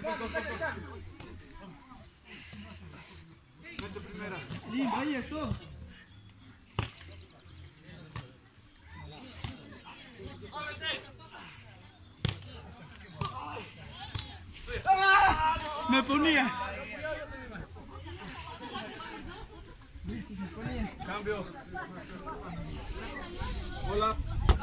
Limpa ahí esto. Me ponía. Cambio. Hola.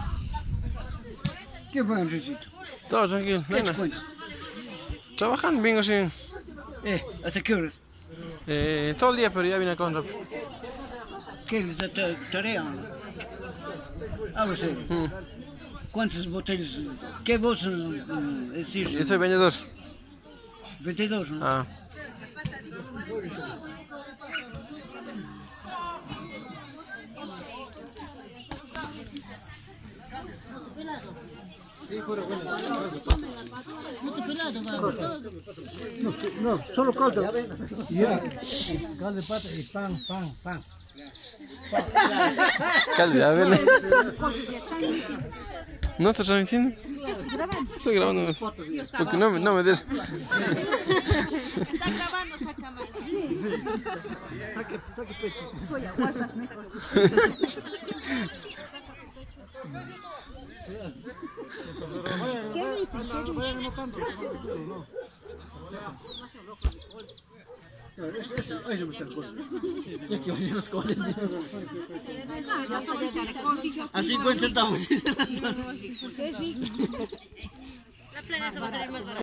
¿Qué fue, Enricito? Todo tranquilo, ¿Qué te nena. cuentas? Trabajando, vengo así. ¿Hasta qué horas? Todo el día, pero ya vine acá un rato. ¿Qué es esa tarea? Hablo serio. ¿Cuántas botellas? ¿Qué vos decís? Yo soy vendedor. 22, ¿no? Ah. No, solo caldo. Ya, caldo de pata y pan. Calidad, a ver. ¿No estás transmitiendo? Estoy grabando. Porque no me des. Está grabando, saca más. Saque pecho. Voy a guardar mejor. ¿Qué dice? Ahí no me está acordando. A 50 centavos. La plena se va a salir más barata.